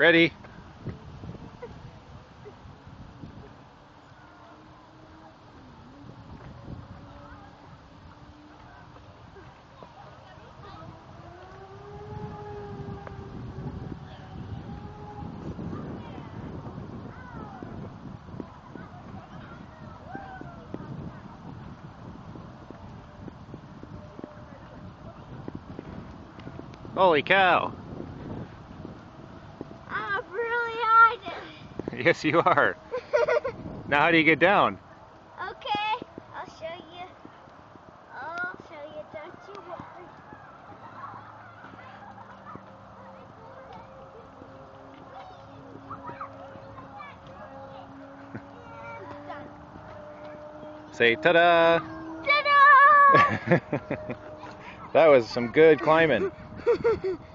Ready? Holy cow! I'm up really high. Yes, you are. Now, how do you get down? Okay, I'll show you. I'll show you. Don't you worry. And done. Say ta-da! Ta-da! That was some good climbing.